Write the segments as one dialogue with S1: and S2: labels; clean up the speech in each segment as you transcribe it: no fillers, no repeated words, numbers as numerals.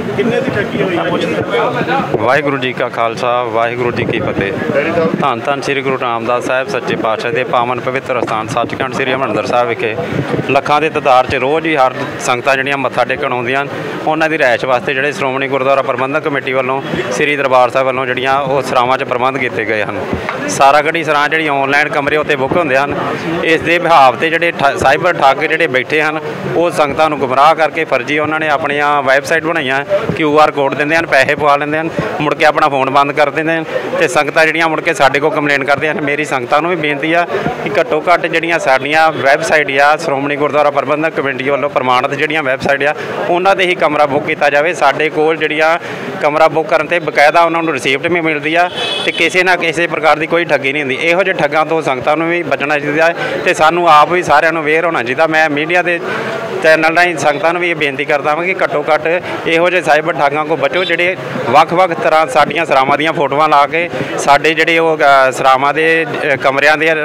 S1: ਕਿੰਨੇ ਦੀ ਠੱਗੀ ਹੋਈ ਹੈ?
S2: ਵਾਹਿਗੁਰੂ ਜੀ ਕਾ ਖਾਲਸਾ, ਵਾਹਿਗੁਰੂ ਜੀ ਕੀ ਫਤਿਹ। ਧੰਨ ਧੰਨ ਸ੍ਰੀ ਗੁਰੂ ਰਾਮਦਾਸ ਸਾਹਿਬ ਸੱਚੇ ਪਾਤਸ਼ਾਹ ਦੇ ਪਾਵਨ ਪਵਿੱਤਰ ਅਸਥਾਨ ਸੱਚਖੰਡ ਸ੍ਰੀ ਹਰਿਮੰਦਰ ਸਾਹਿਬ ਵਿਖੇ ਲੱਖਾਂ ਦੇ ਤਾਦਾਦ 'ਚ ਰੋਜ਼ ਹੀ ਹਰ ਸੰਗਤਾਂ ਜਿਹੜੀਆਂ ਮੱਥਾ ਟੇਕਣ ਆਉਂਦੀਆਂ ਹਨ, ਉਹਨਾਂ ਦੀ ਰਿਹਾਇਸ਼ ਵਾਸਤੇ ਜਿਹੜੇ ਸ਼੍ਰੋਮਣੀ ਗੁਰਦੁਆਰਾ ਪ੍ਰਬੰਧਕ ਕਮੇਟੀ ਵੱਲੋਂ ਸ੍ਰੀ ਦਰਬਾਰ ਸਾਹਿਬ ਵੱਲੋਂ ਜਿਹੜੀਆਂ ਉਹ ਸਰਾਵਾਂ 'ਚ ਪ੍ਰਬੰਧ ਕੀਤੇ ਗਏ ਹਨ। ਸਾਰਾਗੜ੍ਹੀ ਸਰਾਂ ਜਿਹੜੀ ਆਨਲਾਈਨ ਕਮਰੇ ਉੱਤੇ ਬੁੱਕ ਹੁੰਦੇ ਹਨ, ਇਸ ਦੇ ਬਿਹਾਵ 'ਤੇ ਜਿਹੜੇ ਸਾਈਬਰ ਠੱਗ ਜਿਹੜੇ ਬੈਠੇ ਹਨ, ਉਹ ਸੰਗਤਾਂ ਨੂੰ ਗੁੰਮਰਾਹ ਕਰਕੇ ਫਰਜ਼ੀ ਉਹਨਾਂ ਨੇ ਆਪਣੀਆਂ ਵੈਬਸਾਈਟ ਬਣਾਈਆਂ, QR ਕੋਡ ਦਿੰਦੇ ਹਨ, ਪੈਸੇ ਪਵਾ ਲੈਂਦੇ ਹਨ, ਮੁੜ ਕੇ ਆਪਣਾ ਫੋਨ ਬੰਦ ਕਰ ਦਿੰਦੇ ਹਨ ਅਤੇ ਸੰਗਤਾਂ ਜਿਹੜੀਆਂ ਮੁੜ ਕੇ ਸਾਡੇ ਕੋਲ ਕੰਪਲੇਨ ਕਰਦੀਆਂ ਹਨ। ਮੇਰੀ ਸੰਗਤਾਂ ਨੂੰ ਵੀ ਬੇਨਤੀ ਆ ਕਿ ਘੱਟੋ ਘੱਟ ਜਿਹੜੀਆਂ ਸਾਡੀਆਂ ਵੈਬਸਾਈਟ ਆ ਸ਼੍ਰੋਮਣੀ ਗੁਰਦੁਆਰਾ ਪ੍ਰਬੰਧਕ ਕਮੇਟੀ ਵੱਲੋਂ ਪ੍ਰਮਾਣਿਤ ਜਿਹੜੀਆਂ ਵੈਬਸਾਈਟ ਆ, ਉਹਨਾਂ 'ਤੇ ਹੀ ਕਮਰਾ ਬੁੱਕ ਕੀਤਾ ਜਾਵੇ। ਸਾਡੇ ਕੋਲ ਜਿਹੜੀਆਂ ਕਮਰਾ ਬੁੱਕ ਕਰਨ 'ਤੇ ਬਕਾਇਦਾ ਉਹਨਾਂ ਨੂੰ ਰਿਸੀਪਟ ਵੀ ਮਿਲਦੀ ਆ ਅਤੇ ਕਿਸੇ ਨਾ ਕਿਸੇ ਪ੍ਰਕਾਰ ਦੀ ਕੋਈ ਠੱਗੀ ਨਹੀਂ ਹੁੰਦੀ। ਇਹੋ ਜਿਹੇ ਠੱਗਾਂ ਤੋਂ ਸੰਗਤਾਂ ਨੂੰ ਵੀ ਬਚਣਾ ਚਾਹੀਦਾ ਹੈ ਅਤੇ ਸਾਨੂੰ ਆਪ ਵੀ ਸਾਰਿਆਂ ਨੂੰ ਅਵੇਅਰ ਹੋਣਾ ਚਾਹੀਦਾ। ਮੈਂ ਮੀਡੀਆ ਦੇ ਚੈਨਲ ਰਾਹੀਂ ਸੰਗਤਾਂ ਨੂੰ ਵੀ ਇਹ ਬੇਨਤੀ ਕਰਦਾ ਹਾਂ ਕਿ ਘੱਟੋ ਘੱਟ ਇਹੋ ਜਿਹੇ ਸਾਈਬਰ ਠੱਗਾਂ ਕੋਲ ਬਚੋ, ਜਿਹੜੇ ਵੱਖ-ਵੱਖ ਤਰ੍ਹਾਂ ਸਾਡੀਆਂ ਸਰਾਵਾਂ ਦੀਆਂ ਫੋਟੋਆਂ ਲਾ ਕੇ ਸਾਡੇ ਜਿਹੜੇ ਉਹ ਸਰਾਵਾਂ ਦੇ ਕਮਰਿਆਂ ਦੇ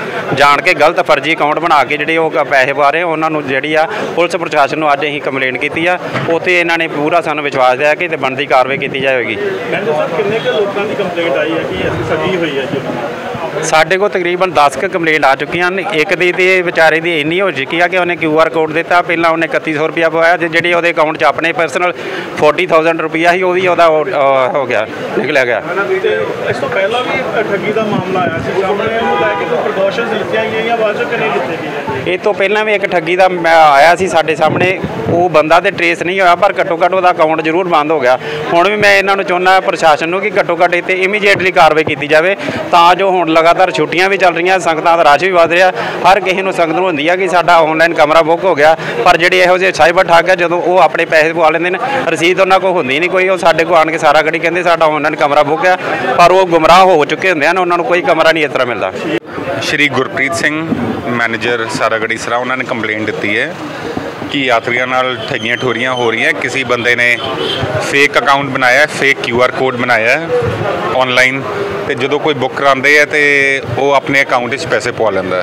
S2: ਜਾਣ ਕੇ ਗਲਤ ਫਰਜ਼ੀ ਅਕਾਊਂਟ ਬਣਾ ਕੇ ਜਿਹੜੇ ਉਹ ਪੈਸੇ ਪਾ ਰਹੇ, ਉਹਨਾਂ ਨੂੰ ਜਿਹੜੀ ਆ ਪੁਲਿਸ ਪ੍ਰਸ਼ਾਸਨ ਨੂੰ ਅੱਜ ਅਸੀਂ ਕੰਪਲੇਂਟ ਕੀਤੀ ਆ। ਉੱਥੇ ਇਹਨਾਂ ਨੇ ਪੂਰਾ ਸਾਨੂੰ ਵਿਸ਼ਵਾਸ ਦਿਆ ਕਿ ਬਣਦੀ ਕਾਰਵਾਈ ਕੀਤੀ ਜਾਵੇਗੀ।
S1: ਕਿੰਨੇ ਕੁ ਲੋਕਾਂ ਦੀ ਕੰਪਲੇਂਟ ਆਈ ਹੈ ਕਿ ਅਸੀਂ ਠੱਗੀ ਹੋਈ ਹੈ ਜੀ?
S2: ਸਾਡੇ ਕੋਲ ਤਕਰੀਬਨ 10 ਕੁ ਕੰਪਲੇਂਟ ਆ ਚੁੱਕੀਆਂ ਹਨ। ਇੱਕ ਦੀ ਤੇ ਵਿਚਾਰੇ ਦੀ ਇੰਨੀ ਹੋ ਚੁੱਕੀ ਆ ਕਿ ਉਹਨੇ QR ਕੋਡ ਦਿੱਤਾ, ਪਹਿਲਾਂ ਉਹਨੇ 3100 ਰੁਪਇਆ ਪਵਾਇਆ, ਤੇ ਜਿਹੜੇ ਉਹਦੇ ਅਕਾਊਂਟ 'ਚ ਆਪਣੇ ਪਰਸਨਲ 40,000 ਰੁਪਇਆ ਸੀ, ਉਹ ਵੀ ਉਹਦਾ ਹੋ ਗਿਆ, ਨਿਕਲਿਆ ਗਿਆ।
S1: ਇਸ ਤੋਂ ਪਹਿਲਾਂ ਵੀ ਠੱਗੀ ਦਾ ਮਾਮਲਾ ਆਇਆ ਸੀ ਸਾਹਮਣੇ, ਇਹਨੂੰ ਲੈ ਕੇ ਕੋਈ ਪ੍ਰੀਕਾਸ਼ਨਸ ਲਿੱਤੀਆਂ ਗਈਆਂ ਜਾਂ ਬਾਅਦ 'ਚੋਂ ਕਿੰਨੇ ਲਿੱਤੇ ਗਏ?
S2: ਇਹ ਤੋਂ ਪਹਿਲਾਂ ਵੀ ਇੱਕ ਠੱਗੀ ਦਾ ਆਇਆ ਸੀ ਸਾਡੇ ਸਾਹਮਣੇ, ਉਹ ਬੰਦਾ ਤੇ ਟਰੇਸ ਨਹੀਂ ਹੋਇਆ, ਪਰ ਘੱਟੋ ਘੱਟ ਉਹਦਾ ਅਕਾਊਂਟ ਜ਼ਰੂਰ ਬੰਦ ਹੋ ਗਿਆ। ਹੁਣ ਵੀ ਮੈਂ ਇਹਨਾਂ ਨੂੰ ਚਾਹੁੰਦਾ ਪ੍ਰਸ਼ਾਸਨ ਨੂੰ ਕਿ ਘੱਟੋ ਘੱਟ ਇੱਥੇ ਇਮੀਡੀਏਟਲੀ ਕਾਰਵਾਈ ਕੀਤੀ ਜਾਵੇ, ਤਾਂ ਜੋ ਹੁਣ ਲਗਾਤਾਰ ਛੁੱਟੀਆਂ ਵੀ ਚੱਲ ਰਹੀਆਂ, ਸੰਗਤਾਂ ਦਾ ਰਸ਼ ਵੀ ਵੱਧ ਰਿਹਾ, ਹਰ ਕਿਸੇ ਨੂੰ ਸੰਗਤ ਨੂੰ ਹੁੰਦੀ ਆ ਕਿ ਸਾਡਾ ਆਨਲਾਈਨ ਕਮਰਾ ਬੁੱਕ ਹੋ ਗਿਆ, ਪਰ ਜਿਹੜੇ ਇਹੋ ਜਿਹੇ ਸਾਈਬਰ ਠੱਗ ਆ, ਜਦੋਂ ਉਹ ਆਪਣੇ ਪੈਸੇ ਪਵਾ ਲੈਂਦੇ ਨੇ, ਰਸੀਦ ਉਹਨਾਂ ਕੋਲ ਹੁੰਦੀ ਨਹੀਂ ਕੋਈ, ਉਹ ਸਾਡੇ ਕੋਲ ਆਣ ਕੇ ਸਾਰਾਗੜ੍ਹੀ ਕਹਿੰਦੇ ਸਾਡਾ ਆਨਲਾਈਨ ਕਮਰਾ ਬੁੱਕ ਆ, ਪਰ ਉਹ ਗੁੰਮਰਾਹ ਹੋ ਚੁੱਕੇ ਹੁੰਦੇ ਹਨ, ਉਹਨਾਂ ਨੂੰ ਕੋਈ ਕਮਰਾ ਨਹੀਂ ਇਸ ਤਰ੍ਹਾਂ ਮਿਲਦਾ।
S3: ਸ਼੍ਰੀ ਗੁਰਪ੍ਰੀਤ ਸਿੰਘ ਮੈਨੇਜਰ ਸਾਰਾਗੜ੍ਹੀ ਸਰਾਂ, ਉਹਨਾਂ ਨੇ ਕੰਪਲੇਂਟ ਦਿੱਤੀ ਹੈ ਕਿ ਯਾਤਰੀਆਂ ਨਾਲ ਠੱਗੀਆਂ ਠੋਰੀਆਂ ਹੋ ਰਹੀਆਂ। ਕਿਸੇ ਬੰਦੇ ਨੇ ਫੇਕ ਅਕਾਊਂਟ ਬਣਾਇਆ, ਫੇਕ QR ਕੋਡ ਬਣਾਇਆ ਆਨਲਾਈਨ, ਅਤੇ ਜਦੋਂ ਕੋਈ ਬੁੱਕ ਕਰਾਉਂਦੇ ਆ ਅਤੇ ਉਹ ਆਪਣੇ ਅਕਾਊਂਟ ਵਿੱਚ ਪੈਸੇ ਪਵਾ ਲੈਂਦਾ।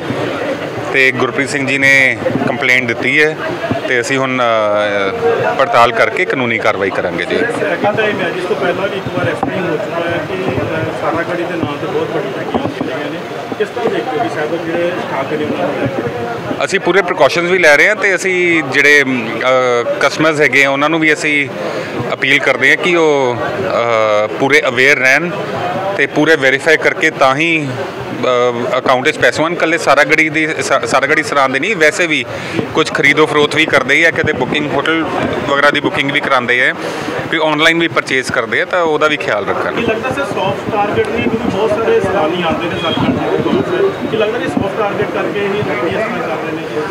S3: ਅਤੇ ਗੁਰਪ੍ਰੀਤ ਸਿੰਘ ਜੀ ਨੇ ਕੰਪਲੇਂਟ ਦਿੱਤੀ ਹੈ ਅਤੇ ਅਸੀਂ ਹੁਣ ਪੜਤਾਲ ਕਰਕੇ ਕਾਨੂੰਨੀ ਕਾਰਵਾਈ ਕਰਾਂਗੇ ਜੀ।
S1: ਸੈਕਿੰਡ ਟਾਈਮ ਹੈ, ਜਿਸ ਤੋਂ ਪਹਿਲਾਂ ਵੀ ਇੱਕ ਵਾਰ ਇਸ ਤਰ੍ਹਾਂ ਹੋ ਚੁੱਕਾ ਹੈ ਕਿ ਸਾਰਾਗੜ੍ਹੀ ਦੇ ਨਾਂ 'ਤੇ ਬਹੁਤ ਵੱਡੀ ਠੱਗੀਆਂ ਕੀਤੀਆਂ ਨੇ। ਕਿਸ ਤਰ੍ਹਾਂ ਦੇਖਦੇ ਹੋ ਕਿ ਸਾਈਬਰ ਜਿਹੜੇ ਠੱਗ ਨੇ ਉਹਨਾਂ ਨੂੰ?
S3: ਅਸੀਂ ਪੂਰੇ ਪ੍ਰੀਕਾਸ਼ਨਸ ਵੀ ਲੈ ਰਹੇ ਹਾਂ, ਅਤੇ ਅਸੀਂ ਜਿਹੜੇ ਕਸਟਮਰਸ ਹੈਗੇ ਆ ਉਹਨਾਂ ਨੂੰ ਵੀ ਅਸੀਂ ਅਪੀਲ ਕਰਦੇ ਹਾਂ ਕਿ ਉਹ ਪੂਰੇ ਅਵੇਅਰ ਰਹਿਣ ਅਤੇ ਪੂਰੇ ਵੈਰੀਫਾਈ ਕਰਕੇ ਤਾਂ ਹੀ ਅਕਾਊਂਟ ਵਿੱਚ ਪੈਸੇ ਹੋਣ। ਇਕੱਲੇ ਸਾਰਾਗੜ੍ਹੀ ਸਰਾਂ ਦੇ ਨਹੀਂ, ਵੈਸੇ ਵੀ ਕੁਝ ਖਰੀਦੋ ਫਰੋਖਤ ਵੀ ਕਰਦੇ ਹੀ ਆ, ਕਦੇ ਬੁਕਿੰਗ ਹੋਟਲ ਵਗੈਰਾ ਦੀ ਬੁਕਿੰਗ ਵੀ ਕਰਾਉਂਦੇ ਹੈ, ਵੀ ਆਨਲਾਈਨ ਵੀ ਪਰਚੇਜ਼ ਕਰਦੇ ਆ, ਤਾਂ ਉਹਦਾ ਵੀ ਖਿਆਲ ਰੱਖਣ।
S1: ਕੀ ਲੱਗਦਾ ਸਰ ਸੌਫਟ ਟਾਰਗੇਟ ਨਹੀਂ, ਕਿਉਂਕਿ ਬਹੁਤ ਸਾਰੇ ਸੈਲਾਨੀ ਆਉਂਦੇ ਨੇ ਸੱਚਖੰਡ ਦੇ, ਕੀ ਲੱਗਦਾ ਕਿ ਸੌਫਟ ਟਾਰਗੇਟ ਕਰਕੇ ਹੀ ਠੱਗੀ ਇਸ ਤਰ੍ਹਾਂ ਕਰ ਰਹੇ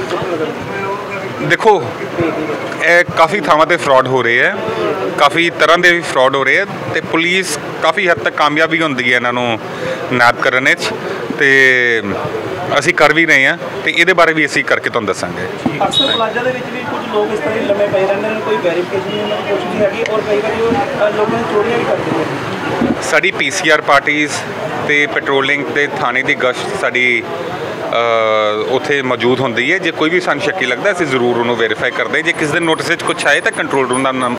S1: ਨੇ?
S3: ਦੇਖੋ, ਇਹ ਕਾਫੀ ਥਾਵਾਂ 'ਤੇ ਫਰਾਡ ਹੋ ਰਹੇ ਹੈ, ਕਾਫੀ ਤਰ੍ਹਾਂ ਦੇ ਵੀ ਫਰਾਡ ਹੋ ਰਹੇ ਹੈ, ਅਤੇ ਪੁਲਿਸ ਕਾਫੀ ਹੱਦ ਤੱਕ ਕਾਮਯਾਬ ਵੀ ਹੁੰਦੀ ਹੈ ਇਹਨਾਂ ਨੂੰ ਨੈਪ ਕਰਨ ਵਿੱਚ, ਅਤੇ ਅਸੀਂ ਕਰ ਵੀ ਰਹੇ ਹਾਂ, ਅਤੇ ਇਹਦੇ ਬਾਰੇ ਵੀ ਅਸੀਂ ਕਰਕੇ ਤੁਹਾਨੂੰ ਦੱਸਾਂਗੇ।
S1: ਅਕਸਰ ਪਲਾਜ਼ਾ ਦੇ ਵਿੱਚ ਵੀ ਕੁਝ ਲੋਕ ਇਸ ਤਰ੍ਹਾਂ ਹੀ ਲੰਮੇ ਪਏ ਰਹਿੰਦੇ ਨੇ, ਕੋਈ ਵੈਰੀਫਿਕੇਸ਼ਨ ਨਹੀਂ ਉਹਨਾਂ ਦੀ ਕੁਛ ਨਹੀਂ ਹੈਗੀ, ਔਰ ਕਈ ਵਾਰੀ ਉਹ ਲੋਕਾਂ ਨੂੰ ਚੋਰੀਆਂ ਵੀ ਕਰਦੇ ਨੇ।
S3: ਸਾਡੀ PCR ਪਾਰਟੀਜ਼ ਅਤੇ ਪੈਟਰੋਲਿੰਗ ਦੇ ਥਾਣੇ ਦੀ ਗਸ਼ਤ ਸਾਡੀ ਉੱਥੇ ਮੌਜੂਦ ਹੁੰਦੀ ਹੈ। ਜੇ ਕੋਈ ਵੀ ਸਾਨੂੰ ਸ਼ੱਕੀ ਲੱਗਦਾ, ਅਸੀਂ ਜ਼ਰੂਰ ਉਹਨੂੰ ਵੈਰੀਫਾਈ ਕਰਦੇ ਹਾਂ। ਜੇ ਕਿਸੇ ਦੇ ਨੋਟਿਸ ਵਿੱਚ ਕੁਛ ਆਏ ਤਾਂ ਕੰਟਰੋਲ ਰੂਮ ਦਾ